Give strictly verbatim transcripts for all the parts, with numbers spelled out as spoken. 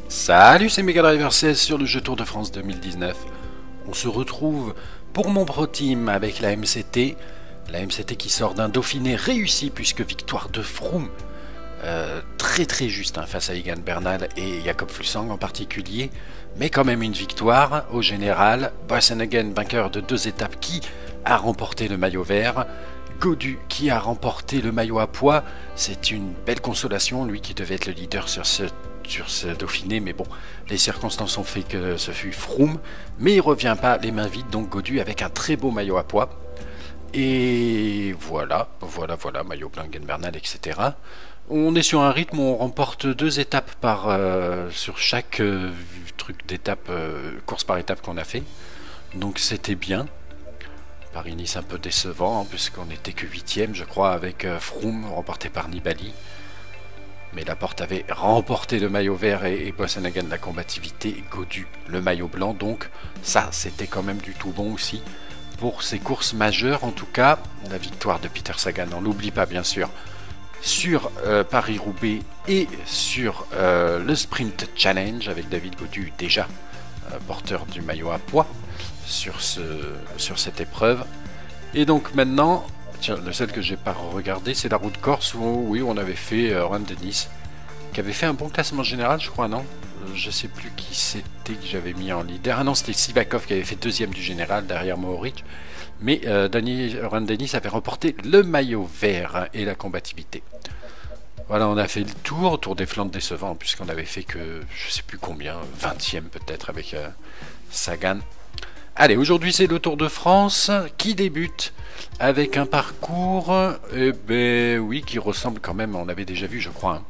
Salut, c'est Mega Driver seize sur le jeu Tour de France deux mille dix-neuf. On se retrouve pour mon pro team avec la M C T. La M C T qui sort d'un Dauphiné réussi puisque victoire de Froome. Euh, très très juste hein, face à Egan Bernal et Jakob Fuglsang en particulier. Mais quand même une victoire au général. Boasson-Hagen, vainqueur de deux étapes, qui a remporté le maillot vert. Gaudu qui a remporté le maillot à pois. C'est une belle consolation, lui qui devait être le leader sur ce sur ce Dauphiné, mais bon, les circonstances ont fait que ce fut Froome, mais il revient pas les mains vides, donc Gaudu avec un très beau maillot à pois. Et voilà, voilà, voilà, maillot blanc, Egan Bernal, et cetera. On est sur un rythme où on remporte deux étapes par euh, sur chaque euh, truc d'étape, euh, course par étape qu'on a fait, donc c'était bien. Paris-Nice un peu décevant, hein, puisqu'on n'était que huitième, je crois, avec euh, Froome remporté par Nibali. Mais Laporte avait remporté le maillot vert et, et Boasson-Hagen la combativité, et Gaudu le maillot blanc. Donc ça, c'était quand même du tout bon aussi pour ces courses majeures. En tout cas, la victoire de Peter Sagan, on l'oublie pas bien sûr, sur euh, Paris-Roubaix et sur euh, le Sprint Challenge avec David Gaudu déjà euh, porteur du maillot à pois sur, ce, sur cette épreuve. Et donc maintenant... Tiens, le seul que j'ai pas regardé, c'est la route Corse où, oui, on avait fait euh, Juan Denis, qui avait fait un bon classement général, je crois, non euh, Je sais plus qui c'était que j'avais mis en leader. Ah non, c'était Sivakov qui avait fait deuxième du général derrière Mohoric. Mais euh, Juan Denis avait remporté le maillot vert et la combativité. Voilà, on a fait le tour, tour des Flandres décevant, puisqu'on avait fait que, je sais plus combien, vingtième peut-être avec euh, Sagan. Allez, aujourd'hui c'est le Tour de France qui débute avec un parcours, eh ben oui, qui ressemble quand même, on avait déjà vu je crois, hein,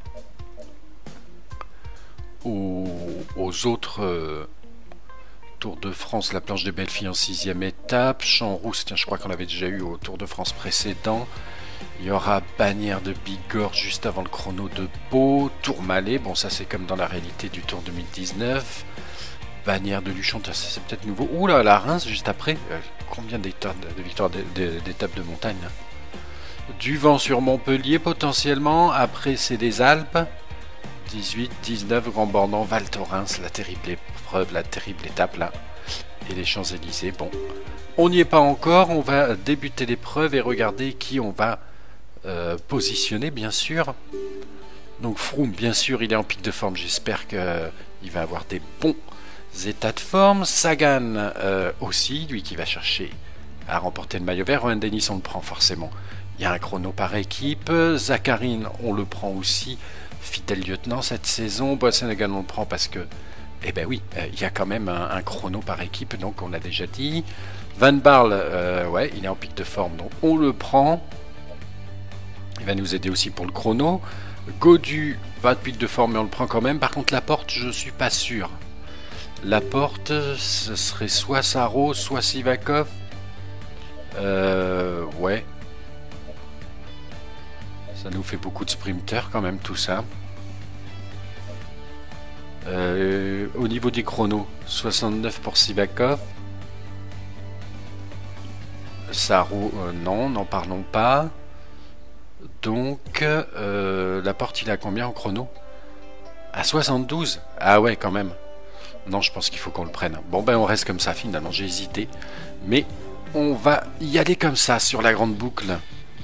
aux, aux autres euh, Tours de France. La planche des belles filles en sixième étape, Champs-Rousse, tiens je crois qu'on l'avait déjà eu au Tour de France précédent. Il y aura Bagnères de Bigorre juste avant le chrono de Pau, Tourmalet, bon ça c'est comme dans la réalité du Tour deux mille dix-neuf. Bagnères de Luchon, c'est peut-être nouveau. Ouh là, la Reims juste après. Euh, combien d'étapes de victoires d'étapes de montagne là. Du vent sur Montpellier potentiellement. Après c'est des Alpes. dix-huit, dix-neuf, Grand Bornand, Val Thorens, la terrible épreuve, la terrible étape là. Et les Champs-Élysées. Bon, on n'y est pas encore. On va débuter l'épreuve et regarder qui on va euh, positionner bien sûr. Donc Froome bien sûr il est en pic de forme. J'espère qu'il euh, va avoir des bons état de forme. Sagan euh, aussi, lui qui va chercher à remporter le maillot vert. Juan Denis on le prend forcément, il y a un chrono par équipe. Zakharine on le prend aussi, fidèle lieutenant cette saison. Boasson-Hagen on le prend parce que eh ben oui, euh, il y a quand même un, un chrono par équipe, donc on l'a déjà dit. Van Barle euh, ouais il est en pic de forme, donc on le prend, il va nous aider aussi pour le chrono. Gaudu pas de pic de forme mais on le prend quand même. Par contre Laporte je suis pas sûr. Laporte, ce serait soit Saro, soit Sivakov. Euh, ouais. Ça nous fait beaucoup de sprinters quand même tout ça. Euh, au niveau des chronos, soixante-neuf pour Sivakov. Saro, euh, non, n'en parlons pas. Donc, euh, Laporte, il a combien en chrono? À soixante-douze. Ah ouais, quand même. Non, je pense qu'il faut qu'on le prenne. Bon, ben on reste comme ça, finalement, j'ai hésité. Mais on va y aller comme ça, sur la grande boucle.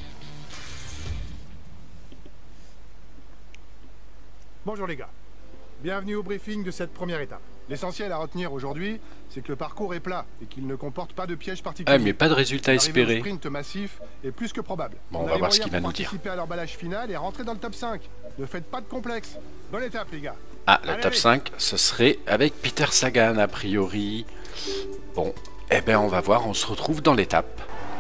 Bonjour les gars. Bienvenue au briefing de cette première étape. L'essentiel à retenir aujourd'hui, c'est que le parcours est plat et qu'il ne comporte pas de pièges particuliers. Ah, mais pas de résultat espéré. Le sprint massif est plus que probable. Bon, on, on va voir ce qu'il va nous dire. Participer à l'emballage final et rentrer dans le top cinq. Ne faites pas de complexe. Bonne étape, les gars. Ah, le top cinq, ce serait avec Peter Sagan, a priori. Bon, eh ben on va voir, on se retrouve dans l'étape.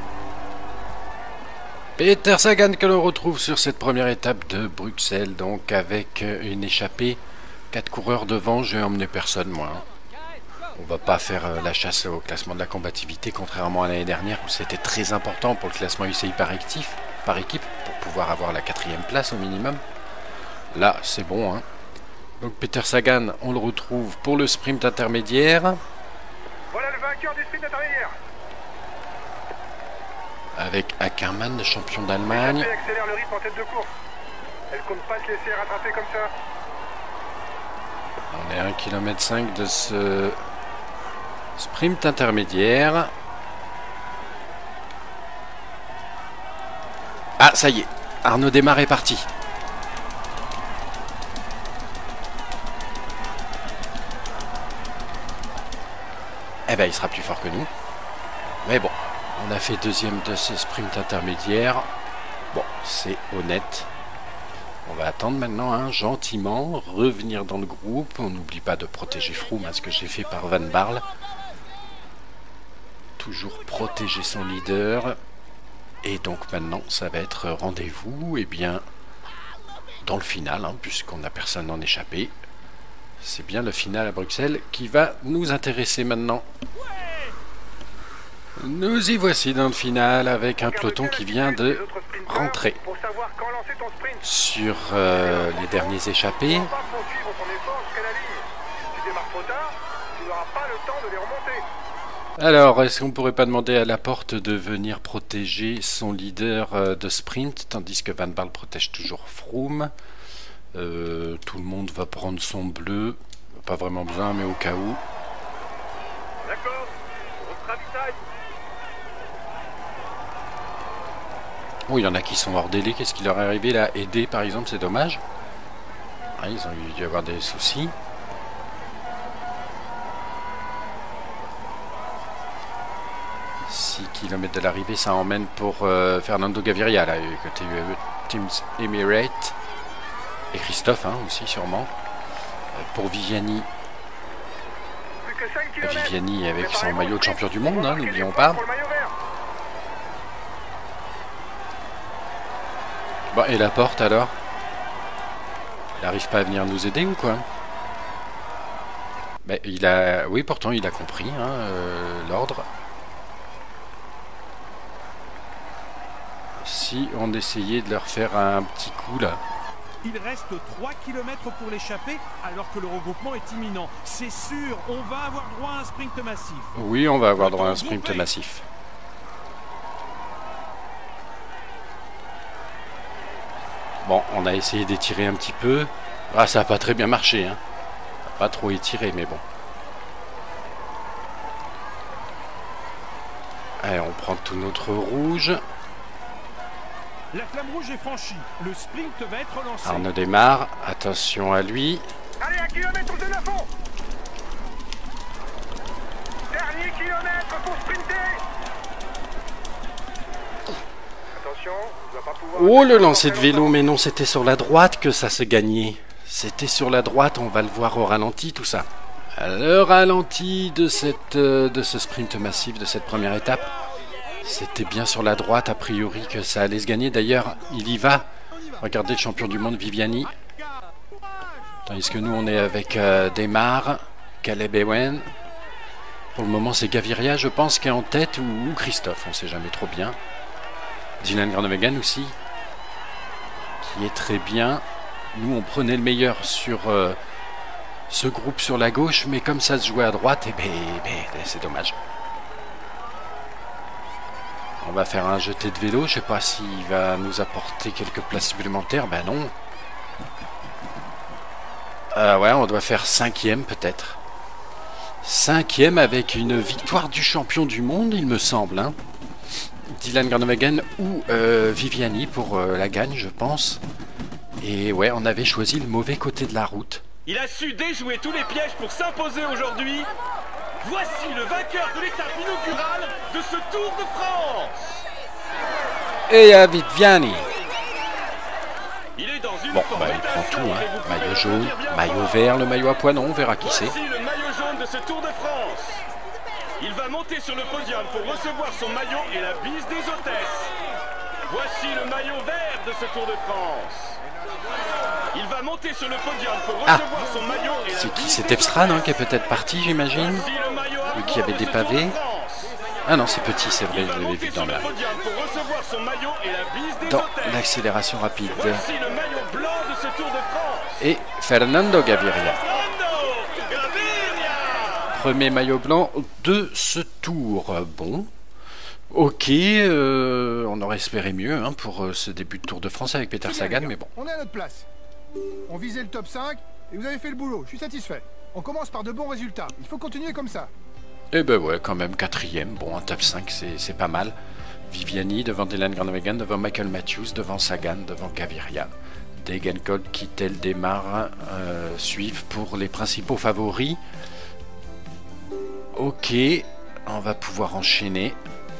Peter Sagan que l'on retrouve sur cette première étape de Bruxelles, donc avec une échappée. Quatre coureurs devant, j'ai emmené personne, moi. On va pas faire euh, la chasse au classement de la combativité, contrairement à l'année dernière où c'était très important pour le classement U C I par, actif, par équipe, pour pouvoir avoir la quatrième place au minimum. Là, c'est bon, hein. Donc Peter Sagan, on le retrouve pour le sprint intermédiaire. Voilà le vainqueur du sprint intermédiaire. Avec Ackermann, le champion d'Allemagne. Elle accélère le rythme en tête de course. Elle compte pas se laisser rattraper comme ça. On est à un kilomètre cinq de ce sprint intermédiaire. Ah, ça y est, Arnaud Démare est parti. Eh ben, il sera plus fort que nous. Mais bon, on a fait deuxième de ce sprint intermédiaire. Bon, c'est honnête. On va attendre maintenant, hein, gentiment, revenir dans le groupe. On n'oublie pas de protéger Froome, hein, ce que j'ai fait par Van Barle. Toujours protéger son leader. Et donc maintenant, ça va être rendez-vous, eh bien, dans le final, hein, puisqu'on n'a personne en échappé. C'est bien le final à Bruxelles qui va nous intéresser maintenant. Nous y voici dans le final avec un peloton qui vient de rentrer sur euh, les derniers échappés. Alors, est-ce qu'on pourrait pas demander à Laporte de venir protéger son leader euh, de sprint, tandis que Van Barle protège toujours Froome. Euh, tout le monde va prendre son bleu. Pas vraiment besoin, mais au cas où. D'accord, on se ravitaille. Oh, il y en a qui sont hors délai. Qu'est-ce qui leur est arrivé là? Aider, par exemple, c'est dommage. Ah, ils ont dû avoir des soucis. six kilomètres de l'arrivée, ça emmène pour euh, Fernando Gaviria, là, côté euh, Teams Emirates. Et Christophe, hein, aussi, sûrement. Euh, pour Viviani. Viviani avec son maillot de champion du monde, hein, n'oublions pas. Bon, et Laporte, alors? Il n'arrive pas à venir nous aider, ou quoi? Ben, il a... Oui, pourtant, il a compris, hein, euh, l'ordre. Si on essayait de leur faire un petit coup là. Il reste trois kilomètres pour l'échapper alors que le regroupement est imminent. C'est sûr, on va avoir droit à un sprint massif. Oui, on va avoir droit à un sprint massif. Bon, on a essayé d'étirer un petit peu. Ah, ça n'a pas très bien marché, hein. Pas trop étiré, mais bon. Allez, on prend tout notre rouge. La flamme rouge est franchie. Le sprint va être lancé. Arnaud démarre. Attention à lui. Allez, un kilomètre de Lafont. Dernier kilomètre pour sprinter. Attention, on va pas pouvoir... Oh, le lancer de vélo, mais non, c'était sur la droite que ça se gagnait. C'était sur la droite, on va le voir au ralenti, tout ça. Le ralenti de, cette, de ce sprint massif, de cette première étape. C'était bien sur la droite, a priori, que ça allait se gagner. D'ailleurs, il y va. Regardez le champion du monde, Viviani. Tandis que nous, on est avec euh, Démare, Caleb Ewen. Pour le moment, c'est Gaviria, je pense, qui est en tête, ou, ou Christophe, on ne sait jamais trop bien. Dylan Groenewegen aussi, qui est très bien. Nous, on prenait le meilleur sur euh, ce groupe sur la gauche, mais comme ça se jouait à droite, eh ben, ben, c'est dommage. On va faire un jeté de vélo. Je sais pas s'il va nous apporter quelques places supplémentaires. Ben non. Euh, ouais, on doit faire cinquième peut-être. Cinquième avec une victoire du champion du monde, il me semble. Hein. Dylan Groenewegen ou euh, Viviani pour euh, la gagne, je pense. Et ouais, on avait choisi le mauvais côté de la route. Il a su déjouer tous les pièges pour s'imposer aujourd'hui. Voici le vainqueur de l'étape inaugurale de ce Tour de France. Et à Viviani. Il est dans une Bon, bah, il prend tout, hein. Maillot jaune, maillot vert, le maillot à poids, non, on verra qui c'est. Voici le maillot jaune de ce Tour de France. Il va monter sur le podium pour recevoir son maillot et la bise des hôtesses. Voici le maillot vert de ce Tour de France. Il va monter sur le podium pour recevoir Ah. son maillot et la C'est qui? bise C'est des Epstran, hein, hôtesses. qui est peut-être parti, j'imagine. Voici le maillot à Lui qui poids avait de des ce pavés. Tour de France. Ah non, c'est petit, c'est vrai, Il je va l'avais monter vu sur dans le la... podium pour recevoir son maillot et la bise des dans hôtesses. l'accélération rapide. Voici le maillot blanc de ce Tour de France. Et Fernando Gaviria. Fernando Gaviria. Premier maillot blanc de ce tour. Bon. Ok, euh, on aurait espéré mieux hein, pour euh, ce début de Tour de France avec Peter Sagan, mais bon. On est à notre place. On visait le top cinq Et vous avez fait le boulot, je suis satisfait. On commence par de bons résultats. Il faut continuer comme ça. Eh ben ouais, quand même, quatrième. Bon, un top cinq, c'est pas mal. Viviani devant Dylan Groenewegen, devant Michael Matthews, devant Sagan, devant Gaviria. Degenkolb, Kittel, Démarre euh, suivent pour les principaux favoris. Ok, on va pouvoir enchaîner.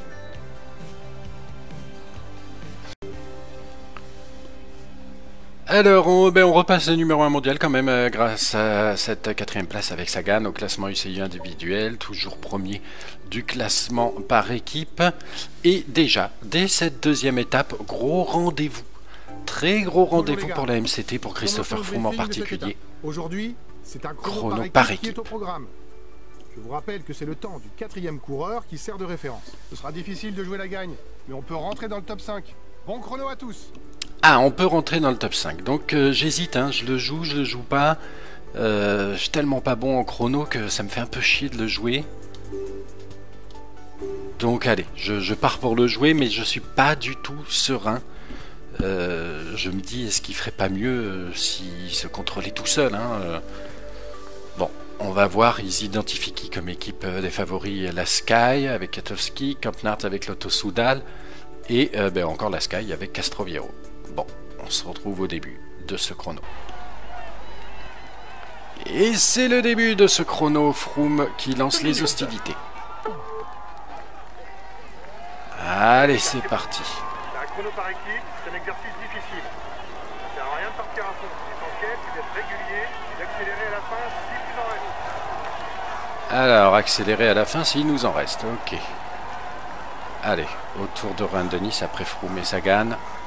Alors, on, ben on repasse le numéro un mondial quand même euh, grâce à cette quatrième place avec Sagan au classement U C I individuel, toujours premier du classement par équipe. Et déjà, dès cette deuxième étape, gros rendez-vous. Très gros rendez-vous pour la M C T, pour Christopher Froome en particulier. Aujourd'hui, c'est un chrono, chrono par équipe, par qui équipe. est au programme. Je vous rappelle que c'est le temps du quatrième coureur qui sert de référence. Ce sera difficile de jouer la gagne, mais on peut rentrer dans le top cinq. Bon chrono à tous. Ah, on peut rentrer dans le top cinq. Donc euh, j'hésite, hein, je le joue, je le joue pas. Euh, je suis tellement pas bon en chrono que ça me fait un peu chier de le jouer. Donc allez, je, je pars pour le jouer, mais je suis pas du tout serein. Euh, je me dis, est-ce qu'il ferait pas mieux euh, s'il se contrôlait tout seul, hein, euh. Bon, on va voir. Ils identifient qui comme équipe euh, des favoris? La Sky avec Katowski, Kampnart avec Lotto Soudal et euh, ben, encore la Sky avec Castroviero. Bon, on se retrouve au début de ce chrono. Et c'est le début de ce chrono. Froome qui lance les hostilités. Allez, c'est parti. Un chrono par équipe, c'est un exercice difficile. Ça sert à rien de partir à fond. L'essentiel, c'est d'être régulier et d'accélérer à la fin s'il vous en reste. Alors, accélérer à la fin s'il nous en reste. Ok. Allez, autour de Rohan Dennis après Froome et Sagan.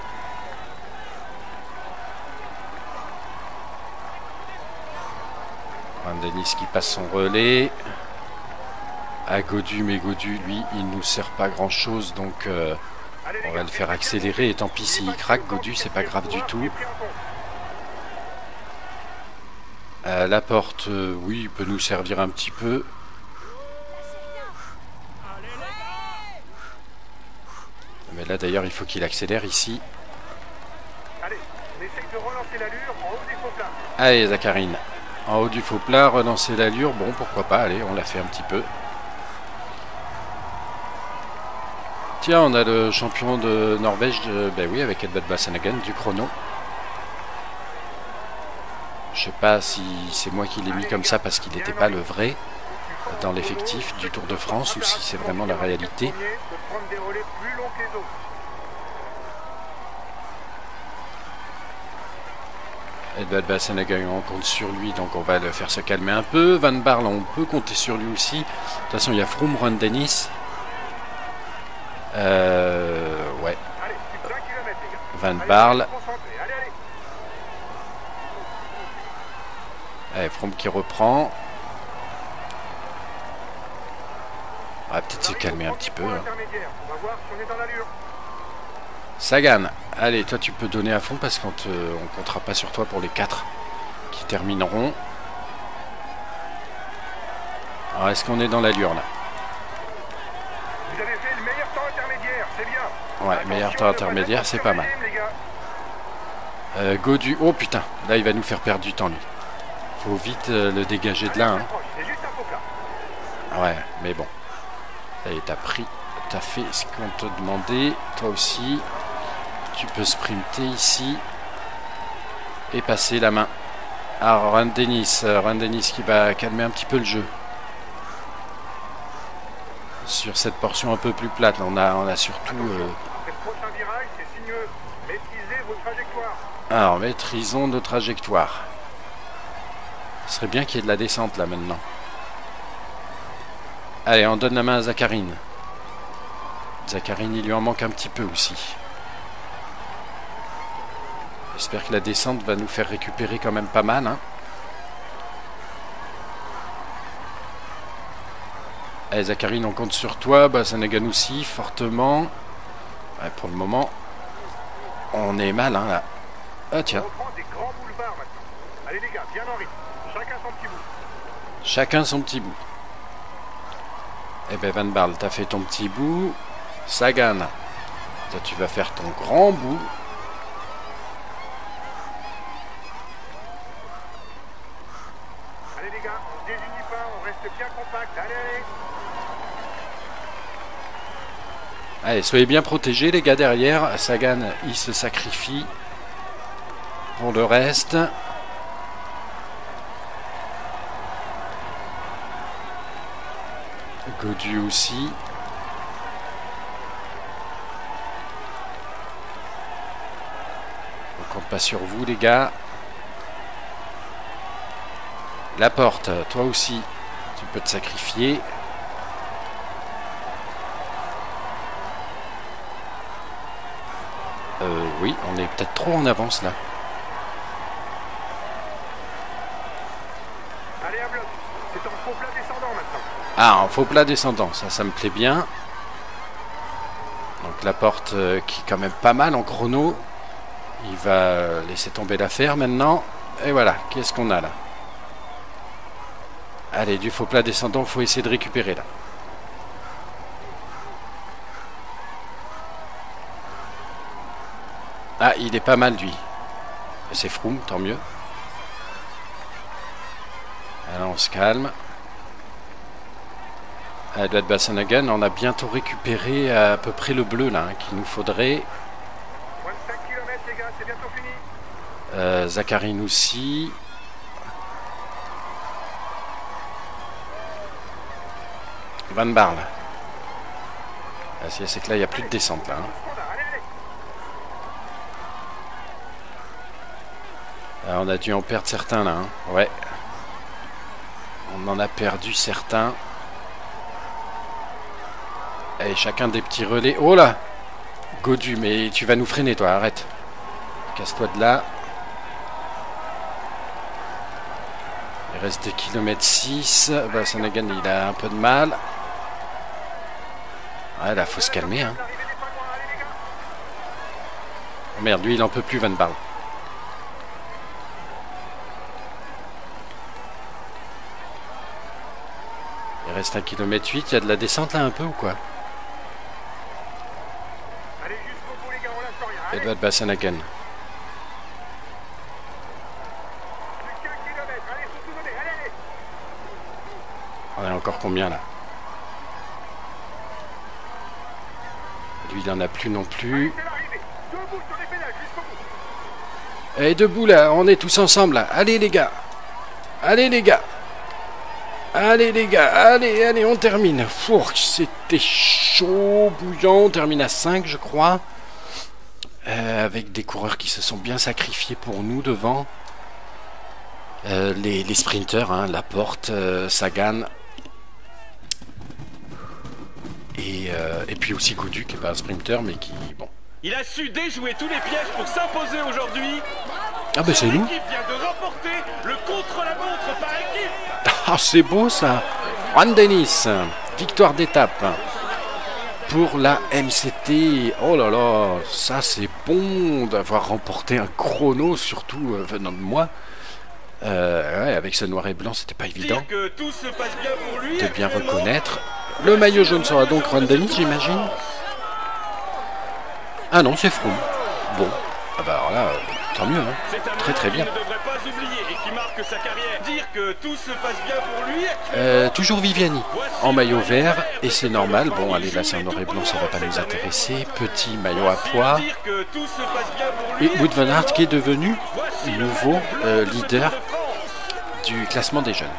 Rohan Dennis qui passe son relais. À Gaudu, mais Gaudu, lui, il nous sert pas grand chose, donc euh, on va le faire accélérer. Et tant pis s'il craque, Gaudu, c'est pas grave du tout. Euh, la porte, euh, oui, il peut nous servir un petit peu. Mais là, d'ailleurs, il faut qu'il accélère ici. Allez, on essaye de relancer l'allure en haut des faux plats. Allez, Zakharine. En haut du faux plat, relancer l'allure. Bon, pourquoi pas, allez, on l'a fait un petit peu. Tiens, on a le champion de Norvège, de, ben oui, avec Edvald Boasson du chrono. Je sais pas si c'est moi qui l'ai mis comme ça parce qu'il n'était pas le vrai dans l'effectif du Tour de France ou si c'est vraiment la réalité. Edvald Boasson, on compte sur lui, donc on va le faire se calmer un peu. Van Baarle, on peut compter sur lui aussi. De toute façon, il y a Froome, Rohan Dennis. Euh, ouais. Van Baarle. Allez, Froome qui reprend. On va peut-être se calmer un petit peu. Hein. Sagan, allez, toi tu peux donner à fond parce qu'on ne comptera pas sur toi pour les quatre qui termineront. Alors, est-ce qu'on est dans l'allure là? Vous avez fait le meilleur temps intermédiaire, c'est bien. Ouais, meilleur temps intermédiaire, c'est pas mal. Euh, Gaudu, oh putain, là il va nous faire perdre du temps lui. Faut vite euh, le dégager de là. Hein. Ouais, mais bon. Ça y est, t'as pris, t'as fait ce qu'on te demandait. Toi aussi, tu peux sprinter ici et passer la main à Rohan Dennis. Rohan Dennis qui va calmer un petit peu le jeu. Sur cette portion un peu plus plate, on a, on a surtout... Euh... Alors, maîtrisons nos trajectoires. Ce serait bien qu'il y ait de la descente là maintenant. Allez, on donne la main à Zakharine. Zakharine, il lui en manque un petit peu aussi. J'espère que la descente va nous faire récupérer quand même pas mal. Hein. Allez, Zakharine, on compte sur toi. Boasson aussi, fortement. Ouais, pour le moment, on est mal, hein, là. Ah, tiens. Allez, les gars, bien en rythme. Chacun son petit bout. Chacun son petit bout. Eh ben, Van Baarle, t'as fait ton petit bout. Sagan, toi, tu vas faire ton grand bout. Allez, soyez bien protégés les gars derrière. Sagan, il se sacrifie pour le reste. Gaudu aussi. On compte pas sur vous les gars. Laporte, toi aussi, tu peux te sacrifier. Euh, oui, on est peut-être trop en avance là. Allez à bloc. C'est en faux plat descendant maintenant. Ah, en faux plat descendant, ça, ça me plaît bien. Donc Laporte euh, qui est quand même pas mal en chrono. Il va euh, laisser tomber l'affaire maintenant. Et voilà, qu'est-ce qu'on a là? Allez, du faux plat descendant, il faut essayer de récupérer là. Ah, il est pas mal lui. C'est Froome, tant mieux. Alors on se calme. Edward Bassanagan, on a bientôt récupéré à peu près le bleu là, hein, qu'il nous faudrait. vingt-cinq kilomètres les gars, c'est bientôt fini. Euh, Zakharine aussi. Van Barle. Ah, c'est que là, il n'y a plus de descente là. Hein. Allez, allez. Ah, on a dû en perdre certains là. Hein. Ouais. On en a perdu certains. Et chacun des petits relais. Oh là! Gaudu, mais tu vas nous freiner toi, arrête. Casse-toi de là. Il reste deux kilomètres six. Bassanagan, il a un peu de mal. Ouais, là, faut se calmer. Hein. Oh merde, lui, il en peut plus, Van Barle. Il reste un kilomètre huit. Il y a de la descente là un peu ou quoi? Allez jusqu'au bout les gars, on lâche rien. Allez, Edward Bassanagan. plus qu'un kilomètre. Allez, surtout venez, allez, allez. On a encore combien là? Lui, il en a plus non plus. C'est l'arrivée. Debout sur les pédales jusqu'au bout. Et debout là, on est tous ensemble là. Allez les gars. Allez les gars. Allez les gars, allez, allez, on termine. Fourch, c'était chaud, bouillant. On termine à cinq, je crois. Euh, avec des coureurs qui se sont bien sacrifiés pour nous devant. Euh, les, les sprinters, hein, Laporte, euh, Sagan. Et, euh, et puis aussi Gaudu, qui n'est pas un sprinter, mais qui, bon. Il a su déjouer tous les pièges pour s'imposer aujourd'hui. Ah ben c'est nous. L'équipe vient de remporter le contre-la-montre par équipe. Ah, c'est beau ça. Juan Dennis, victoire d'étape pour la M C T. Oh là là, ça c'est bon d'avoir remporté un chrono, surtout euh, venant de moi. Euh, ouais, avec ce noir et blanc, c'était pas évident Dire que tout se passe bien pour lui. de bien actuellement. reconnaître. Le maillot jaune sera donc Juan Dennis, j'imagine. Ah non, c'est Froome. Bon, ah bah alors là, euh, tant mieux. Hein. C'est un Très très moment bien. qu'il ne devrait pas oublier et qui marque sa carrière. Dire que tout se passe bien pour lui. Euh, toujours Viviani en maillot vert et c'est normal. Bon allez, là c'est un noir et blanc, ça va pas nous intéresser. Petit maillot à pois. Dire que tout se passe bien pour Et lui. Wout van Aert qui est devenu Voici le nouveau vainqueur euh, de ce leader Tour de France. du classement des jeunes.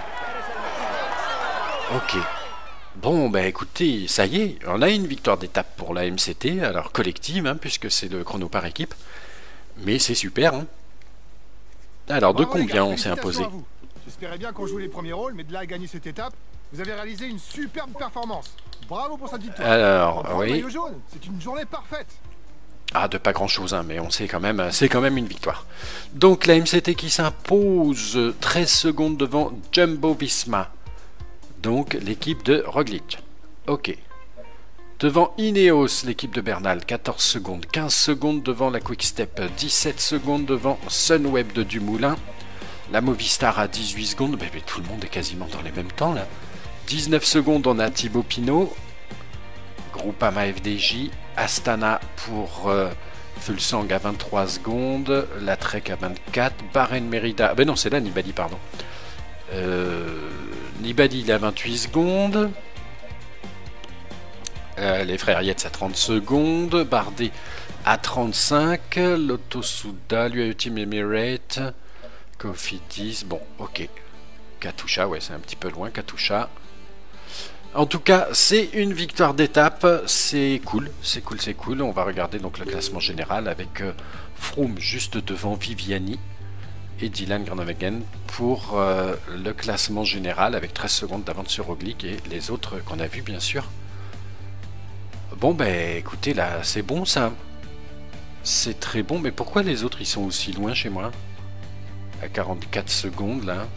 Ok. Bon bah écoutez, ça y est, on a une victoire d'étape pour la M C T, alors collective hein, puisque c'est le chrono par équipe. Mais c'est super hein. Alors de Bravo, les combien gars, on s'est imposé? félicitations à vous. J'espérais bien qu'on joue les premiers rôles, mais de là à gagner cette étape, vous avez réalisé une superbe performance. Bravo pour cette victoire. Alors, Bravo, oui. maillot jaune, c'est une journée parfaite. Ah, de pas grand chose, hein, mais on sait quand même, c'est quand même une victoire. Donc la M C T qui s'impose treize secondes devant Jumbo Visma. Donc l'équipe de Roglic. Ok. Devant Ineos, l'équipe de Bernal, quatorze secondes. quinze secondes devant la Quick Step. dix-sept secondes devant Sunweb de Dumoulin. La Movistar à dix-huit secondes. Mais, mais tout le monde est quasiment dans les mêmes temps là. dix-neuf secondes, on a Thibaut Pinot. Groupama F D J. Astana pour euh, Fulsang à vingt-trois secondes. La Trek à vingt-quatre. Bahreïn Merida. Ah ben non, c'est là Nibali, pardon. Euh, Nibali il est à vingt-huit secondes. Euh, les frères Yates à trente secondes, Bardet à trente-cinq, Lotto Souda, lui a eu Team Emirates, Cofidis, bon, ok. Katusha, ouais, c'est un petit peu loin, Katusha. En tout cas, c'est une victoire d'étape, c'est cool, c'est cool, c'est cool. On va regarder donc le classement général avec euh, Froome juste devant Viviani et Dylan Groenewegen pour euh, le classement général avec treize secondes d'avance sur Roglic et les autres qu'on a vus bien sûr. Bon ben écoutez là, c'est bon ça. C'est très bon, mais pourquoi les autres ils sont aussi loin chez moi? À quarante-quatre secondes là.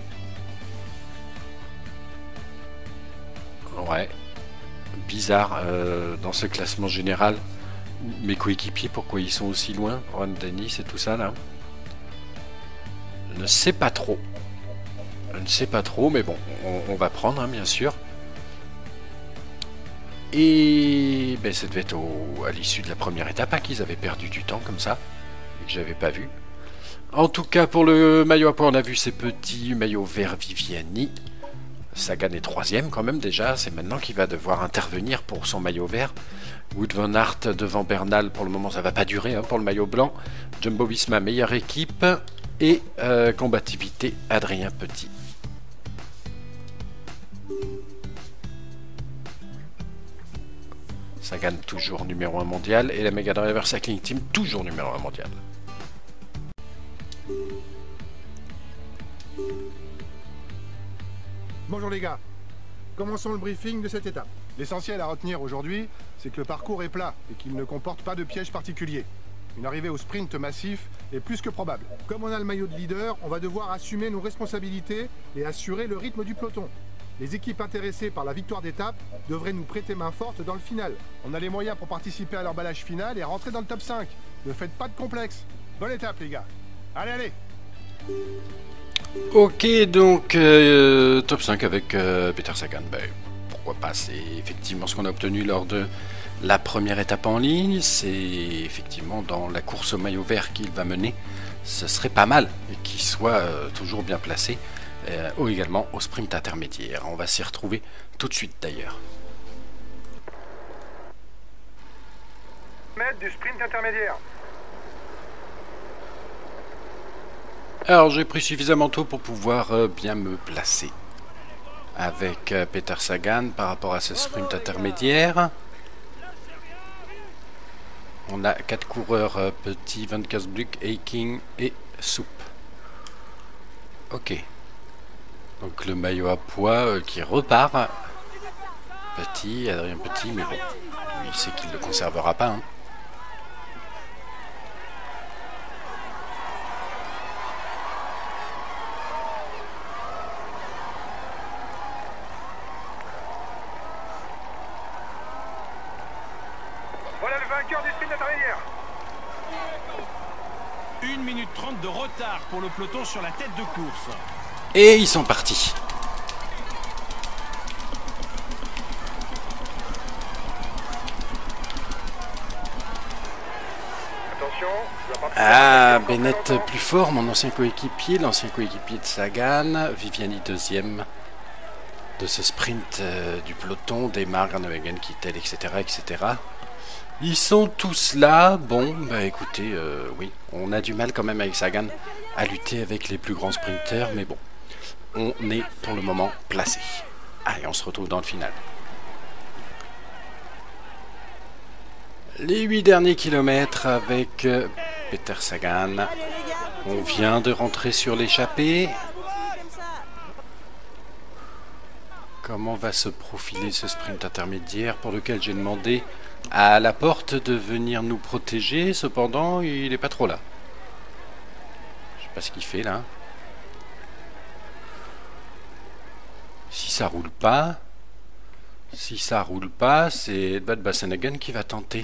Ouais, bizarre euh, dans ce classement général. Mes coéquipiers, pourquoi ils sont aussi loin? Juan Denis et tout ça là. Je ne sais pas trop. Je ne sais pas trop, mais bon, on, on va prendre hein, bien sûr. Et ben, ça devait être au, à l'issue de la première étape hein, qu'ils avaient perdu du temps comme ça, et que j'avais pas vu. En tout cas, pour le maillot à pois, on a vu ces petits maillots verts Viviani. Sagan est troisième quand même déjà, c'est maintenant qu'il va devoir intervenir pour son maillot vert. Wout van Aert devant Bernal, pour le moment ça va pas durer hein, pour le maillot blanc. Jumbo Visma, meilleure équipe. Et euh, combativité, Adrien Petit. Sagan toujours numéro un mondial. Et la Mega Driver Cycling Team toujours numéro un mondial. Bonjour les gars, commençons le briefing de cette étape. L'essentiel à retenir aujourd'hui, c'est que le parcours est plat et qu'il ne comporte pas de piège particulier. Une arrivée au sprint massif est plus que probable. Comme on a le maillot de leader, on va devoir assumer nos responsabilités et assurer le rythme du peloton. Les équipes intéressées par la victoire d'étape devraient nous prêter main forte dans le final. On a les moyens pour participer à l'emballage final et rentrer dans le top cinq. Ne faites pas de complexe. Bonne étape les gars. Allez, allez. Ok, donc euh, top cinq avec euh, Peter Sagan. Ben, pourquoi pas, c'est effectivement ce qu'on a obtenu lors de la première étape en ligne. C'est effectivement dans la course au maillot vert qu'il va mener. Ce serait pas mal qu'il soit euh, toujours bien placé. Euh, ou également au sprint intermédiaire. On va s'y retrouver tout de suite d'ailleurs. Mètres du sprint intermédiaire. Alors j'ai pris suffisamment tôt pour pouvoir euh, bien me placer avec euh, Peter Sagan par rapport à ce sprint intermédiaire. On a quatre coureurs euh, Petit, Van Kasbluck, Eiking et Soup. Ok. Donc le maillot à pois euh, qui repart. Petit, Adrien Petit, mais bon, lui il sait qu'il ne le conservera pas. Hein. Voilà le vainqueur du sprint intermédiaire. une minute trente de retard pour le peloton sur la tête de course. Et ils sont partis. Attention, je dois pas Ah, Bennett plus fort, mon ancien coéquipier, l'ancien coéquipier de Sagan, Viviani deuxième de ce sprint euh, du peloton, Demar, Groenewegen, Kittel, et cetera, et cetera. Ils sont tous là. Bon, bah écoutez, euh, oui, on a du mal quand même avec Sagan à lutter avec les plus grands sprinteurs, mais bon, on est pour le moment placé. Allez, on se retrouve dans le final. Les huit derniers kilomètres avec euh, Peter Sagan. On vient de rentrer sur l'échappée. Comment va se profiler ce sprint intermédiaire pour lequel j'ai demandé à la porte de venir nous protéger. Cependant, il n'est pas trop là. Je sais pas ce qu'il fait là. Si ça roule pas, si ça roule pas, c'est Edvald Basenhagen qui va tenter.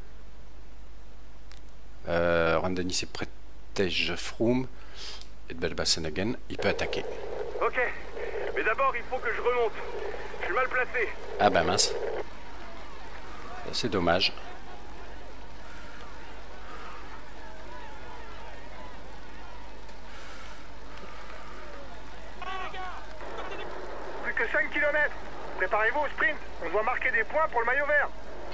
Euh, Juan Denis protège Froome. Edvald Basenhagen, il peut attaquer. Ok, mais d'abord il faut que je remonte. Je suis mal placé. Ah bah mince. C'est dommage. Plus que cinq kilomètres. Préparez-vous au sprint. On doit marquer des points pour le maillot vert.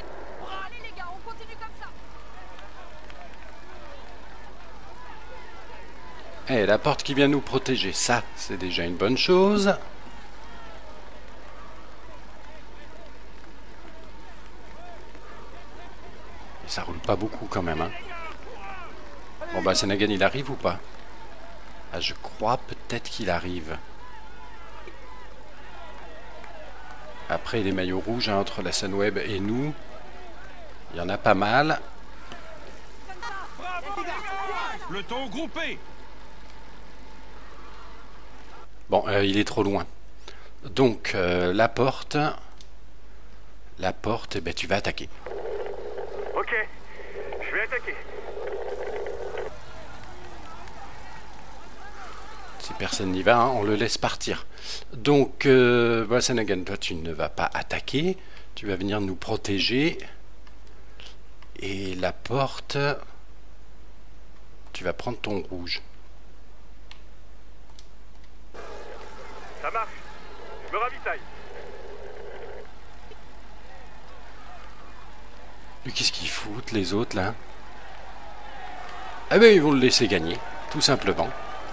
Eh, la porte qui vient nous protéger, ça, c'est déjà une bonne chose. Et ça roule pas beaucoup quand même, hein. Bon bah, Senegan, il arrive ou pas? Ah, je crois peut-être qu'il arrive. Après, les maillots rouges, hein, entre la Sunweb et nous, il y en a pas mal. Peloton groupé. Bon, euh, il est trop loin. Donc, euh, la porte... La porte, eh ben, tu vas attaquer. Ok, je vais attaquer. Si personne n'y va, hein, on le laisse partir. Donc, euh, bah, Senegan, toi, tu ne vas pas attaquer. Tu vas venir nous protéger. Et la porte... Tu vas prendre ton rouge. Ça marche. Je me ravitaille. Mais qu'est-ce qu'ils foutent, les autres, là? Ah ben, ils vont le laisser gagner, tout simplement.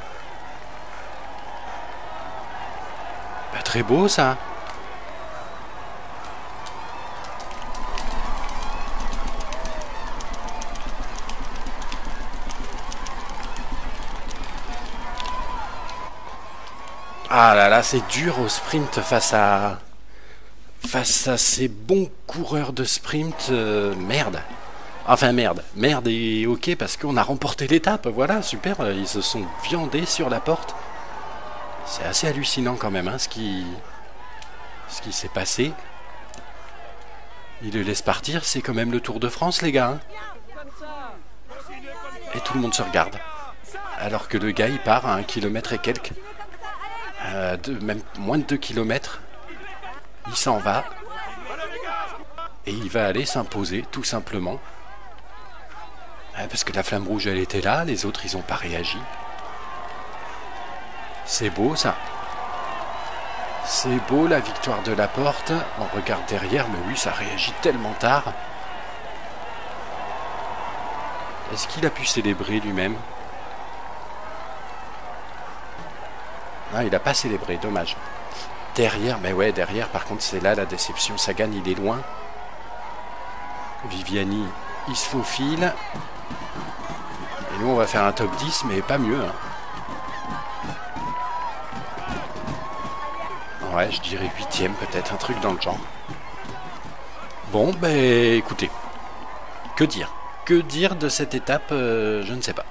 Pas très beau, ça. Ah là là, c'est dur au sprint face à face à ces bons coureurs de sprint. Euh, merde. Enfin merde. Merde et ok parce qu'on a remporté l'étape. Voilà, super. Ils se sont viandés sur la porte. C'est assez hallucinant quand même, hein, ce qui ce qui s'est passé. Ils le laissent partir. C'est quand même le Tour de France, les gars. Hein. Et tout le monde se regarde. Alors que le gars, il part à un kilomètre et quelques. Euh, de, même moins de deux kilomètres, il s'en va et il va aller s'imposer tout simplement euh, parce que la flamme rouge elle était là, les autres ils n'ont pas réagi. C'est beau ça, c'est beau la victoire de la porte. On regarde derrière, mais oui, ça réagit tellement tard. Est-ce qu'il a pu célébrer lui-même? Ah, il n'a pas célébré, dommage. Derrière, mais ouais, derrière, par contre, c'est là la déception. Sagan, il est loin. Viviani, il se faufile. Et nous, on va faire un top dix, mais pas mieux. Hein. Ouais, je dirais huitième, peut-être, un truc dans le genre. Bon, ben, écoutez. Que dire? Que dire de cette étape? euh, Je ne sais pas.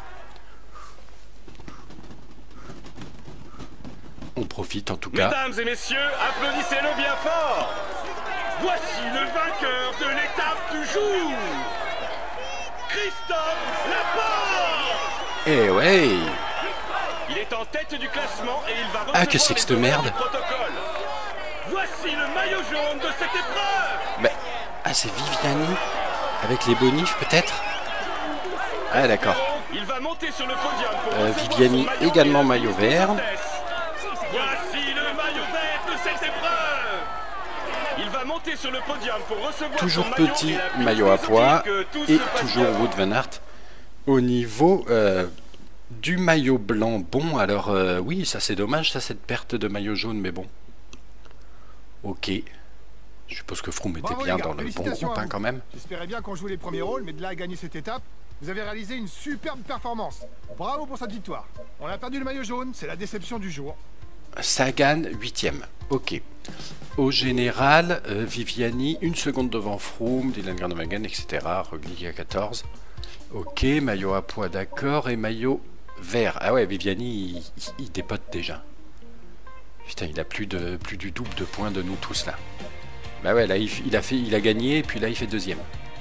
On profite en tout cas. Mesdames et messieurs, applaudissez-le bien fort. Voici le vainqueur de l'étape du jour, Christophe Laporte. Eh ouais. Il est en tête du classement et il va recevoir Ah, que c'est que cette les honneurs merde. du protocole. Voici le maillot jaune de cette épreuve. Mais, ah, c'est Viviani avec les bonifs peut-être. Ah d'accord. Il va monter sur le podium pour Euh, recevoir Viviani son maillot également et la maillot bise des vert. hôtesses. Voici le maillot vert de cette épreuve. Il va monter sur le podium pour recevoir Toujours son maillot petit et la bise maillot à des pois hôtesses, que tout et se passe toujours bien. Wout van Aert au niveau euh, du maillot blanc. Bon, alors euh, oui, ça c'est dommage, ça cette perte de maillot jaune, mais bon. Ok. Je suppose que Froome était Bravo, bien les gars, dans le bon félicitations groupe à hein, vous. quand même. J'espérais bien qu'on jouait les premiers rôles, mais de là à gagner cette étape, vous avez réalisé une superbe performance. Bravo pour cette victoire. On a perdu le maillot jaune, c'est la déception du jour. Sagan, huitième. Ok. Au général, euh, Viviani, une seconde devant Froome, Dylan Groenewegen, et cetera. Roglic à quatorze. Ok, maillot à pois, d'accord. Et maillot vert. Ah ouais, Viviani, il, il, il dépote déjà. Putain, il a plus, de, plus du double de points de nous tous là. Bah ouais, là, il, il, a, fait, il a gagné, et puis là, il fait deuxième.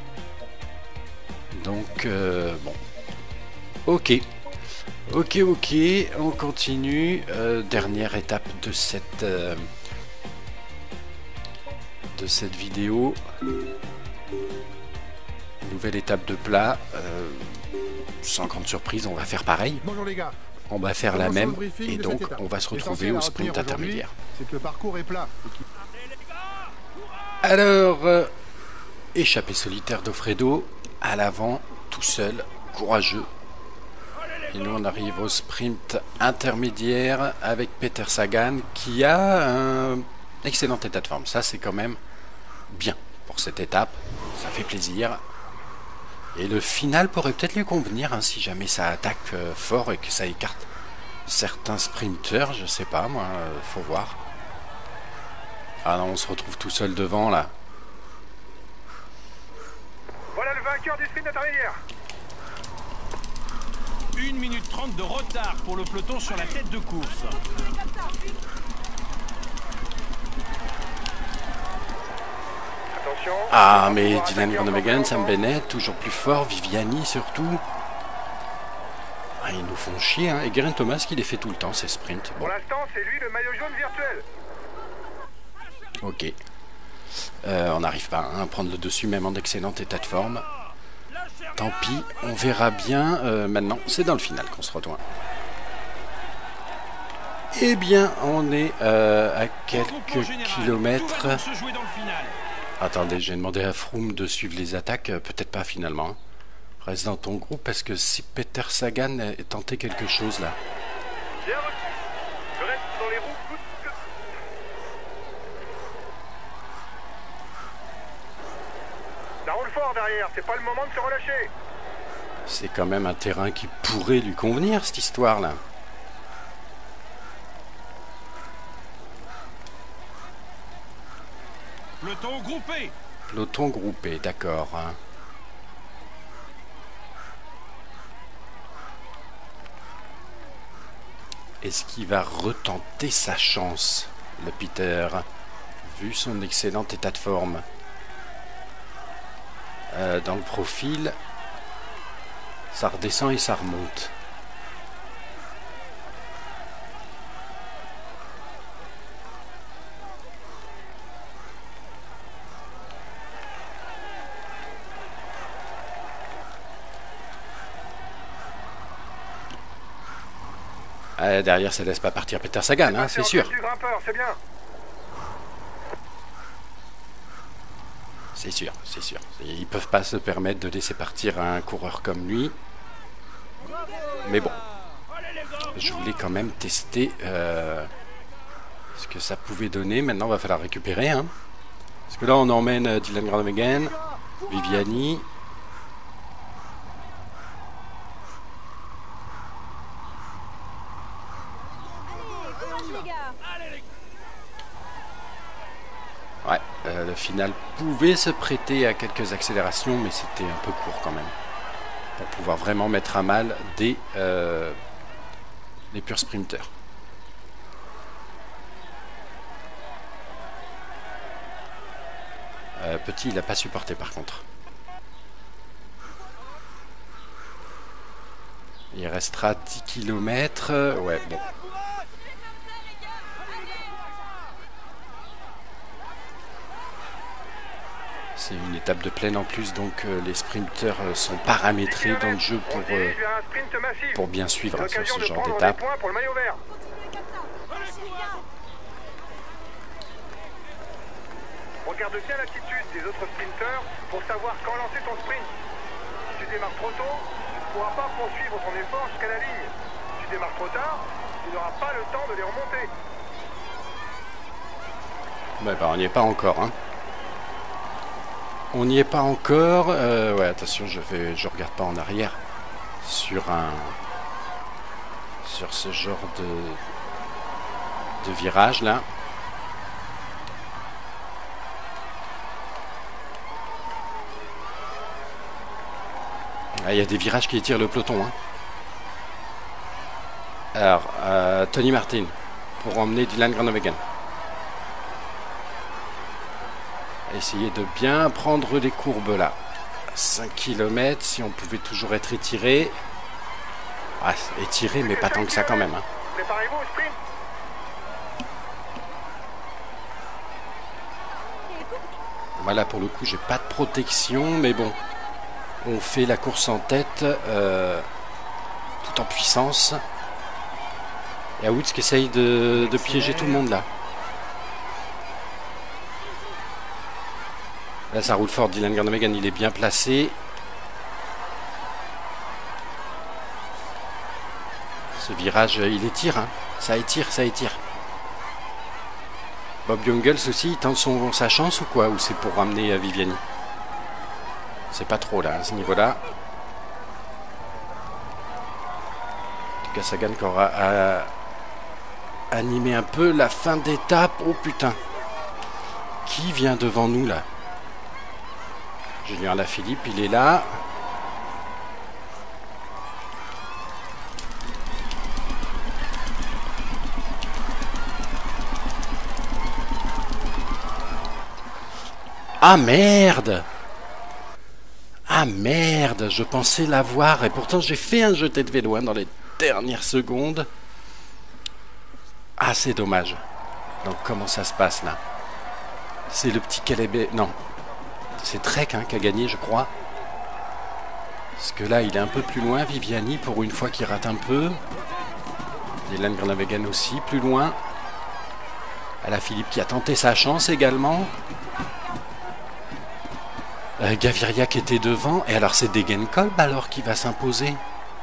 Donc, euh, bon. Ok. Ok, ok, on continue. Euh, dernière étape de cette euh, de cette vidéo. Nouvelle étape de plat. Euh, sans grande surprise, on va faire pareil. Bonjour les gars. On va faire la Commençons même le briefing et de donc cette étape. on va se retrouver L'essentiel à au sprint retenir aujourd'hui, intermédiaire. c'est que le parcours est plat. et qu'il- Alors, euh, Échappée solitaire d'Ofredo, à l'avant, tout seul, courageux. Et nous on arrive au sprint intermédiaire avec Peter Sagan qui a un excellent état de forme. Ça c'est quand même bien pour cette étape, ça fait plaisir. Et le final pourrait peut-être lui convenir hein, si jamais ça attaque euh, fort et que ça écarte certains sprinteurs, je sais pas moi, euh, faut voir. Ah non, on se retrouve tout seul devant là. Voilà le vainqueur du sprint intermédiaire. une minute trente de retard pour le peloton sur la tête de course. Attention. Ah mais Dylan Groenewegen, Sam Bennett, toujours plus fort, Viviani surtout. Ah, ils nous font chier, hein. Et Geraint Thomas qui les fait tout le temps, ces sprints. Bon. Pour l'instant, c'est lui le maillot jaune virtuel. Ok. Euh, on n'arrive pas hein, à prendre le dessus, même en excellent état de forme. Tant pis, on verra bien. Euh, maintenant, c'est dans le final qu'on se rejoint. Eh bien, on est euh, à quelques kilomètres. Attendez, j'ai demandé à Froome de suivre les attaques. Euh, Peut-être pas finalement. Reste dans ton groupe parce que si Peter Sagan est tenté quelque chose là. Bien reçu. Je reste dans les roues. Ça roule fort derrière, c'est pas le moment de se relâcher. C'est quand même un terrain qui pourrait lui convenir, cette histoire-là. Peloton groupé. Peloton groupé, d'accord. Est-ce qu'il va retenter sa chance, le Peter, vu son excellent état de forme? Euh, dans le profil, ça redescend et ça remonte. Euh, derrière, ça laisse pas partir Peter Sagan, hein, c'est sûr. C'est bien. C'est sûr, c'est sûr. Ils peuvent pas se permettre de laisser partir un coureur comme lui. Mais bon, je voulais quand même tester euh, ce que ça pouvait donner. Maintenant, il va falloir récupérer. Hein. Parce que là, on emmène Dylan Groenewegen, Viviani. Ouais, euh, le final pouvait se prêter à quelques accélérations, mais c'était un peu court quand même. Pour pouvoir vraiment mettre à mal des, euh, les purs sprinters. Euh, Petit, il n'a pas supporté par contre. Il restera dix kilomètres. Ouais, bon. C'est une étape de plaine en plus, donc euh, les sprinteurs euh, sont paramétrés dans le jeu pour, euh, pour bien suivre hein, sur ce genre d'étape. Regarde bien l'attitude des autres sprinteurs pour savoir quand lancer ton sprint. Si tu démarres trop tôt, tu ne pourras pas poursuivre ton effort jusqu'à la ligne. Si tu démarres trop tard, tu n'auras pas le temps de les remonter. Ouais, bah, on n'y est pas encore. Hein. On n'y est pas encore. Euh, ouais, attention, je vais, je regarde pas en arrière sur un, sur ce genre de, de virage là. Ah, il y a des virages qui étirent le peloton. Hein. Alors, euh, Tony Martin pour emmener Dylan Groenewegen. Essayer de bien prendre les courbes là. cinq kilomètres, si on pouvait toujours être étiré. Ah, étiré, mais pas tant que ça quand même. Hein. Préparez-vous au sprint. Voilà, pour le coup, j'ai pas de protection, mais bon. On fait la course en tête, euh, tout en puissance. Et Woods qui essaye de, de piéger tout le monde là. Là, ça roule fort. Dylan Groenewegen, il est bien placé. Ce virage, il étire. Hein. Ça étire, ça étire. Bob Jungels aussi, il tente son, sa chance ou quoi? Ou c'est pour ramener Viviani? C'est pas trop là, à ce niveau-là. En tout cas, Sagan qui aura à animer un peu la fin d'étape. Oh putain! Qui vient devant nous là? Julien Alaphilippe, il est là. Ah merde! Ah merde! Je pensais l'avoir et pourtant j'ai fait un jeté de vélo hein, dans les dernières secondes. Ah c'est dommage. Donc comment ça se passe là? C'est le petit Caleb... Non. C'est Trek hein, qui a gagné je crois. Parce que là il est un peu plus loin. Viviani pour une fois qui rate un peu. Dylan Groenewegen aussi plus loin. Alaphilippe qui a tenté sa chance également. Euh, Gaviria qui était devant. Et alors c'est Degenkolb alors qui va s'imposer.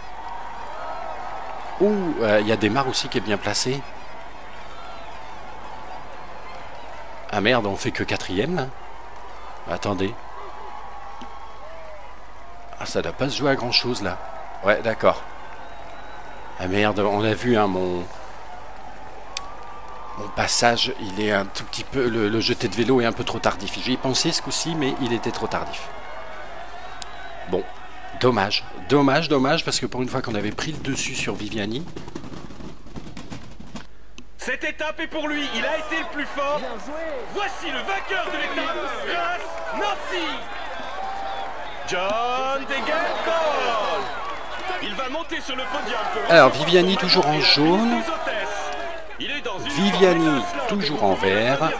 Ouh, il euh, y a Desmar aussi qui est bien placé. Ah merde, on fait que quatrième là. Attendez. Ah ça doit pas se jouer à grand chose là. Ouais d'accord. Ah merde, on a vu hein, mon... Mon passage, il est un tout petit peu... Le, le jeté de vélo est un peu trop tardif. J'y ai pensé ce coup-ci, mais il était trop tardif. Bon, dommage. Dommage, dommage, parce que pour une fois qu'on avait pris le dessus sur Viviani... Cette étape est pour lui, il a été le plus fort. Voici le vainqueur de l'étape, Grace Nancy. John Degenkolb. Il va monter sur le podium pour... Alors, Viviani toujours en jaune. Viviani toujours en vert.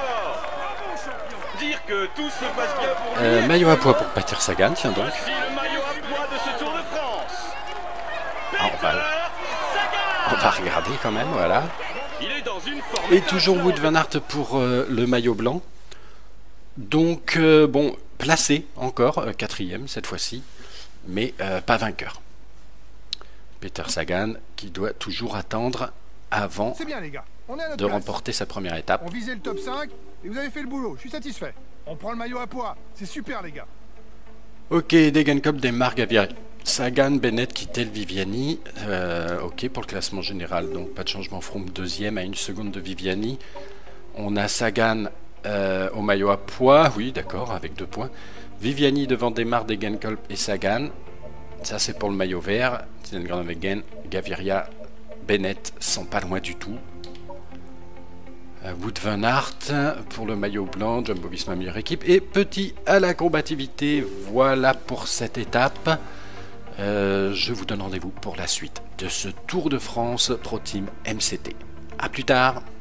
Dire que tout se passe bien pour lui. Euh, maillot à poids pour Peter Sagan, tiens donc. Voici le maillot à poids de ce Tour de France. Ah, on, va... on va regarder quand même, voilà. Il est dans une forme et toujours Wout van Aert pour euh, le maillot blanc. Donc, euh, bon, placé encore, euh, quatrième cette fois-ci, mais euh, pas vainqueur. Peter Sagan qui doit toujours attendre avant bien, les gars. On est à notre de place. remporter sa première étape. On visait le top cinq et vous avez fait le boulot. Je suis satisfait. On prend le maillot à poids. C'est super, les gars. Ok, Degenkolb, Desmar, Gaviria, Sagan, Bennett, Kittel, Viviani. Euh, ok, pour le classement général. Donc, pas de changement. Froome deuxième à une seconde de Viviani. On a Sagan euh, au maillot à poids. Oui, d'accord, avec deux points. Viviani devant Desmar, Degenkolb et Sagan. Ça, c'est pour le maillot vert. Dylan Groenewegen, Gaviria, Bennett sont pas loin du tout. Euh, Wout van Aert pour le maillot blanc, Jumbo-Visma meilleure équipe. Et petit à la combativité, voilà pour cette étape. Euh, je vous donne rendez-vous pour la suite de ce Tour de France Pro Team M C T. A plus tard.